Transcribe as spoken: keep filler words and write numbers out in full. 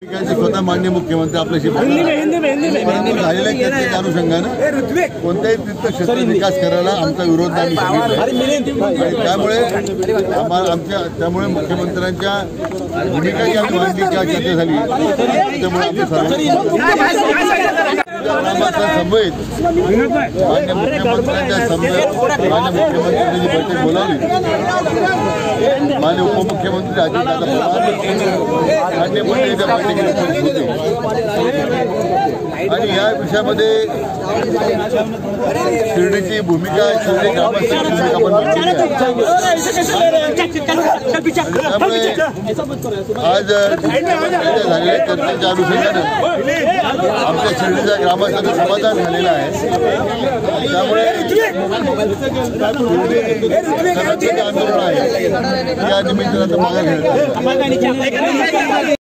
स्वतः माननीय मुख्यमंत्री आपल्याशी झालेल्या चर्चेच्या अनुषंगाने कोणत्याही तीर्थक्षेत्र विकास करायला आमचा विरोध नाही सांगितला। त्यामुळे आमच्या त्यामुळे मुख्यमंत्र्यांच्या भूमिकेची मांडणी ज्या चर्चा झाली त्यामुळे आमच्या समवेत मान्य मुख्यमंत्र्यांच्या समवेत मान्य मुख्यमंत्र्यांनी जी बैठक बोलावली, मान्य उपमुख्यमंत्री अजितदादा पवार मान्य मंत्री त्या बैठकीला होते आणि या विषयामध्ये शिर्डीची भूमिका शिर्डी ग्रामस्थांची भूमिका पण त्यामुळे आज झालेल्या चर्चेच्या अनुषंगाने आमच्या शिर्डीच्या ग्रामस्थांचं समाधान झालेलं आहे। त्यामुळे आंदोलन आहे या निमित्तानं मागे घेण्यात